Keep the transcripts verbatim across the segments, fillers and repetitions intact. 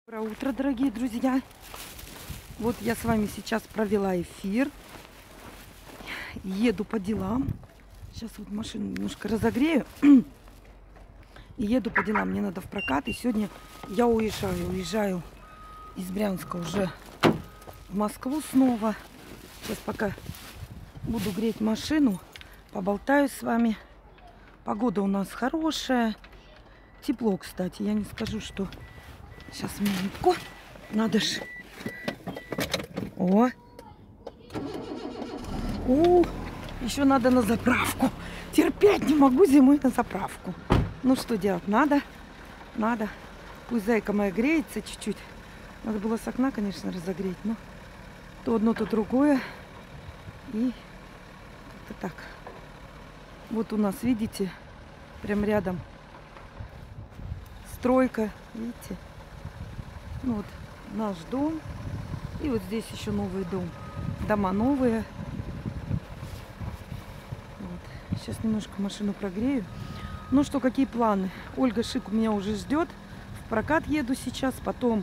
Доброе утро, дорогие друзья! Вот я с вами сейчас провела эфир. Еду по делам. Сейчас вот машину немножко разогрею. И еду по делам. Мне надо в прокат. И сегодня я уезжаю. Уезжаю из Брянска уже в Москву снова. Сейчас пока буду греть машину. Поболтаю с вами. Погода у нас хорошая. Тепло, кстати. Я не скажу, что... Сейчас минутку. Надо ж. О. У, еще надо на заправку. Терпеть не могу зимой на заправку. Ну что делать? Надо. Надо. Пусть зайка моя греется чуть-чуть. Надо было с окна, конечно, разогреть. Но то одно, то другое. И как-то так. Вот у нас, видите, прям рядом стройка. Видите? Ну вот наш дом. И вот здесь еще новый дом. Дома новые. Вот. Сейчас немножко машину прогрею. Ну что, какие планы? Ольга Шик у меня уже ждет. В прокат еду сейчас. Потом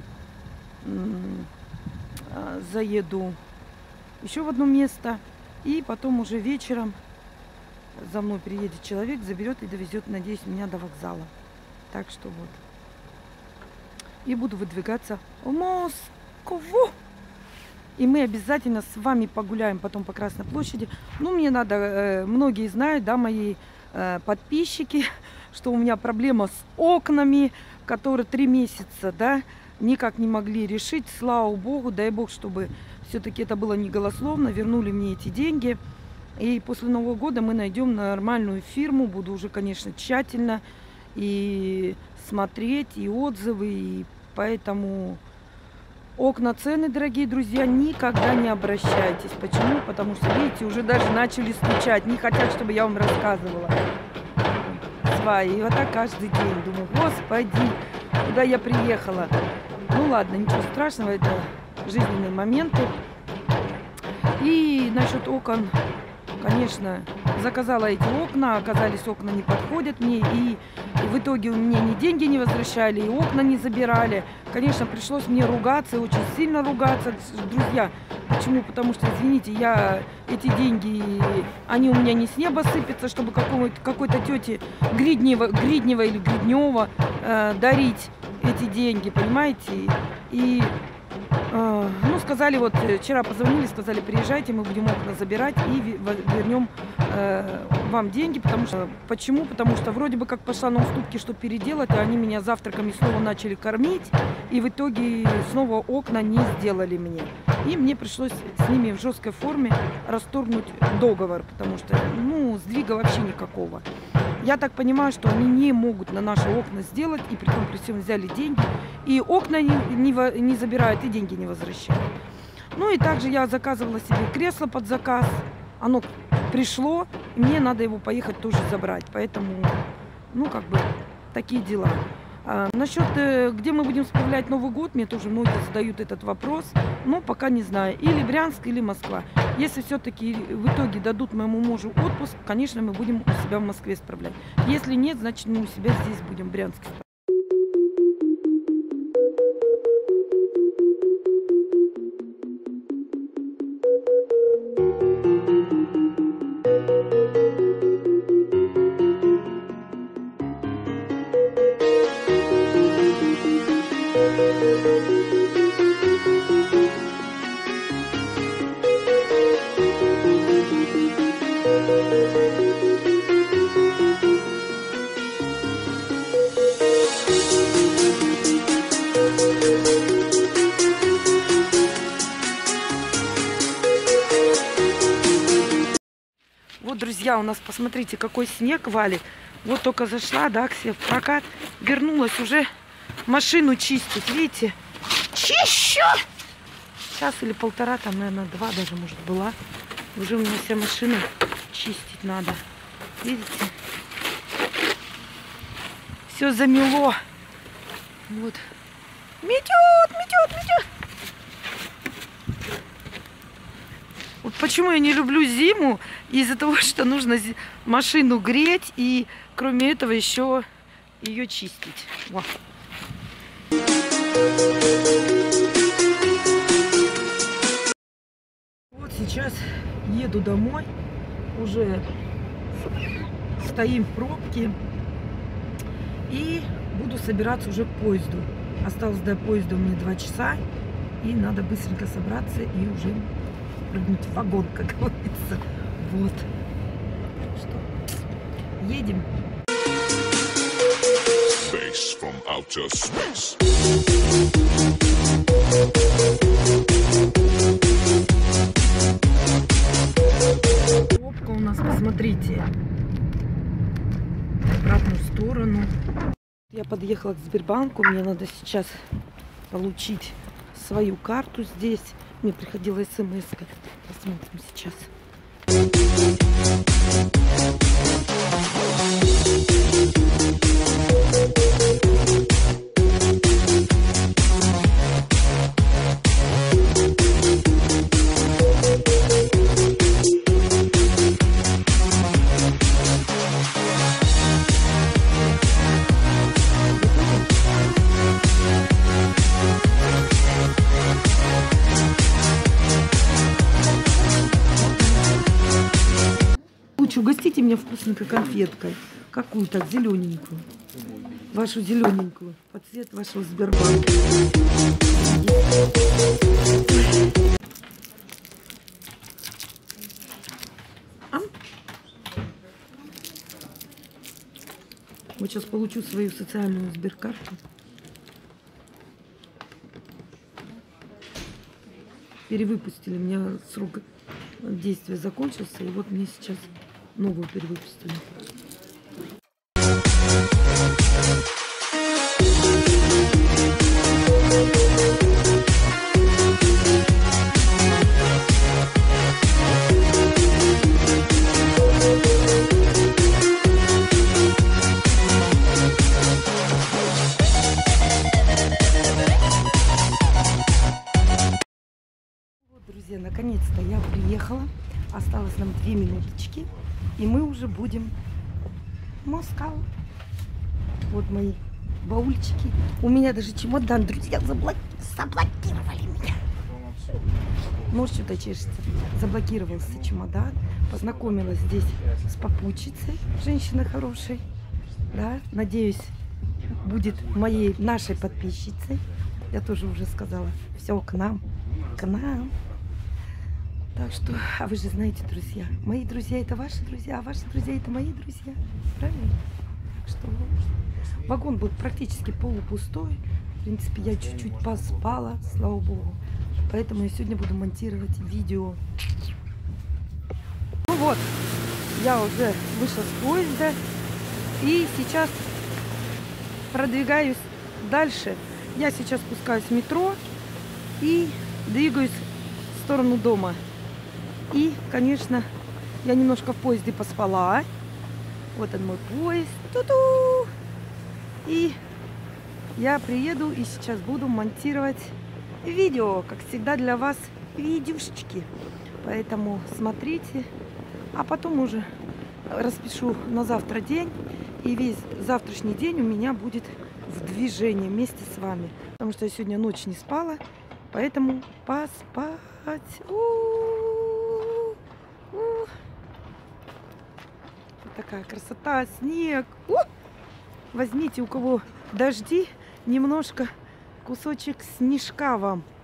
заеду еще в одно место. И потом уже вечером за мной приедет человек, заберет и довезет, надеюсь, меня до вокзала. Так что вот. И буду выдвигаться в Москву. И мы обязательно с вами погуляем потом по Красной площади. Ну, мне надо, э, многие знают, да, мои э, подписчики, что у меня проблема с окнами, которые три месяца, да, никак не могли решить. Слава Богу, дай Бог, чтобы все-таки это было не голословно, вернули мне эти деньги. И после Нового года мы найдем нормальную фирму. Буду уже, конечно, тщательно и смотреть, и отзывы, и поэтому окна, цены, дорогие друзья, никогда не обращайтесь. Почему? Потому что, видите, уже даже начали стучать. Не хотят, чтобы я вам рассказывала. Сваи. И вот так каждый день. Думаю, господи, куда я приехала. Ну ладно, ничего страшного, это жизненные моменты. И насчет окон, конечно, заказала эти окна, оказались, окна не подходят мне, и, и в итоге у меня ни деньги не возвращали, и окна не забирали. Конечно, пришлось мне ругаться, очень сильно ругаться, друзья. Почему? Потому что, извините, я эти деньги, они у меня не с неба сыпятся, чтобы какой-то тете Гриднева, Гриднева или Гриднева э, дарить эти деньги, понимаете? И ну, сказали, вот вчера позвонили, сказали, приезжайте, мы будем окна забирать и вернем э, вам деньги, потому что, почему? Потому что вроде бы как пошла на уступки, что переделать, а они меня завтраками снова начали кормить, и в итоге снова окна не сделали мне. И мне пришлось с ними в жесткой форме расторгнуть договор, потому что, ну, сдвига вообще никакого. Я так понимаю, что они не могут на наши окна сделать, и при том при всем взяли деньги, и окна не, не, не забирают, и деньги не возвращают. Ну и также я заказывала себе кресло под заказ, оно пришло, и мне надо его поехать тоже забрать, поэтому, ну, как бы, такие дела. А, насчет, где мы будем справлять Новый год, мне тоже многие задают этот вопрос, но пока не знаю, или Брянск, или Москва. Если все-таки в итоге дадут моему мужу отпуск, конечно, мы будем у себя в Москве справлять. Если нет, значит, мы у себя здесь будем в Брянске справлять. Вот, друзья, у нас, посмотрите, какой снег валит. Вот только зашла, да, Ксия, в прокат. Вернулась уже машину чистить, видите? Чищу! Час или полтора, там, наверное, два даже, может, была. Уже у меня вся машина чистить надо. Видите? Все замело. Вот. Метет, метет, метет. Вот почему я не люблю зиму, из-за того, что нужно машину греть и, кроме этого, еще ее чистить. Вот. еду домой. Уже стоим в пробке. И буду собираться уже к поезду. Осталось до поезда у меня два часа. И надо быстренько собраться и уже прыгнуть в вагон, как говорится. Вот. Что? Едем. Space from outer space. Пробка у нас, посмотрите. В обратную сторону. Я подъехала к Сбербанку. Мне надо сейчас получить свою карту здесь. Мне приходила смс-ка. Посмотрим сейчас. Угостите меня вкусненькой конфеткой. Какую так, зелененькую. Вашу зелененькую. Под цвет вашего Сбербанка. А? Вот сейчас получу свою социальную Сберкарту. Перевыпустили. У меня срок действия закончился. И вот мне сейчас новую перевыпустили. Вот, друзья, наконец-то я приехала. Осталось нам две минуточки. И мы уже будем в Москву. Вот мои баульчики. У меня даже чемодан, друзья, заблок... заблокировали меня. Нож что-то чешется. Заблокировался чемодан. Познакомилась здесь с попутчицей, женщиной хорошей. Да, надеюсь, будет моей, нашей подписчицей. Я тоже уже сказала. Все к нам, к нам. Так что, а вы же знаете, друзья, мои друзья это ваши друзья, а ваши друзья это мои друзья. Правильно? Так что вагон был практически полупустой. В принципе, я чуть-чуть поспала, слава богу. Поэтому я сегодня буду монтировать видео. Ну вот, я уже вышла с поезда. И сейчас продвигаюсь дальше. Я сейчас спускаюсь в метро и двигаюсь в сторону дома. И, конечно, я немножко в поезде поспала. Вот он мой поезд. Ту-ду! И я приеду и сейчас буду монтировать видео, как всегда для вас, видюшечки. Поэтому смотрите. А потом уже распишу на завтра день. И весь завтрашний день у меня будет в движении вместе с вами. Потому что я сегодня ночь не спала. Поэтому поспать. У-у-у. Вот такая красота, снег. У! Возьмите, у кого дожди, немножко кусочек снежка вам.